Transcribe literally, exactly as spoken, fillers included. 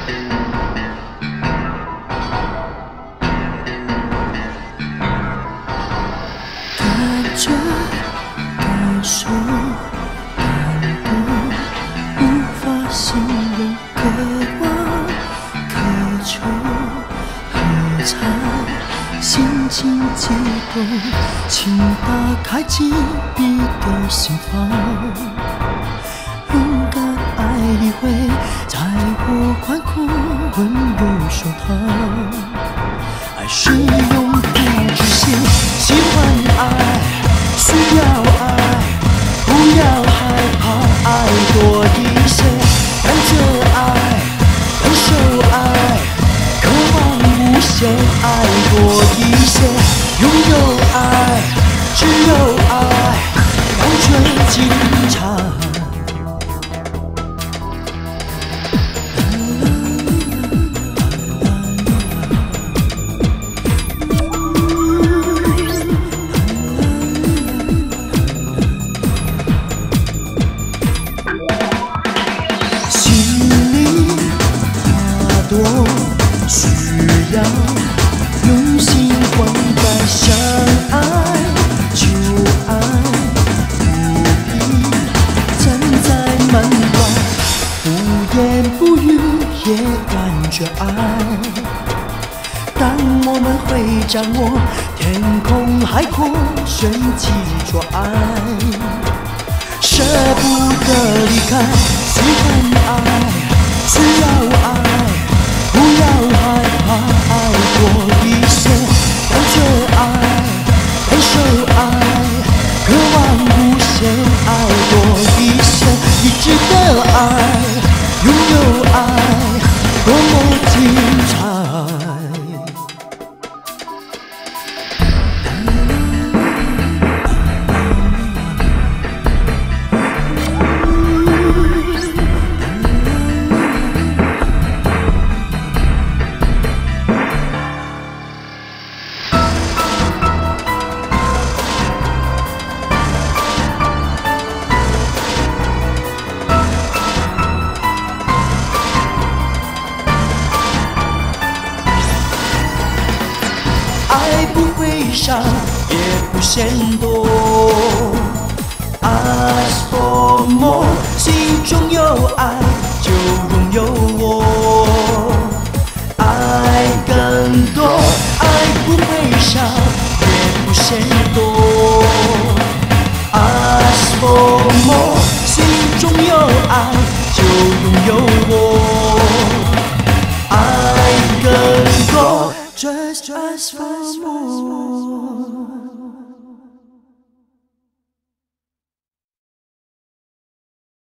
感觉、感受、感动，无法形容，渴望、渴求，喝彩，心情激动，请打开紧闭的心房，勇敢爱一回，在我宽阔温柔手套。爱是永不止息，喜欢爱，需要爱，不要害怕，爱多一些，看着爱，感受爱，渴望无限，爱多一些，拥有爱，只有爱，感觉精彩。用心灌溉，相爱就爱，不必站在门外，不言不语也感觉爱。当我们会掌握天空海阔，顺其着爱，舍不得离开，喜欢爱，需要爱。不要害怕，爱多一些，感觉爱，感受爱，渴望无限，爱多一些，一直的爱，拥有爱，多么精彩。爱不会伤，也不嫌多。Ask for more， 心中有爱就拥有我。爱更多，爱不会伤，也不嫌多。Ask for more， 心中有爱就拥有我。爱更多。Just ask for more.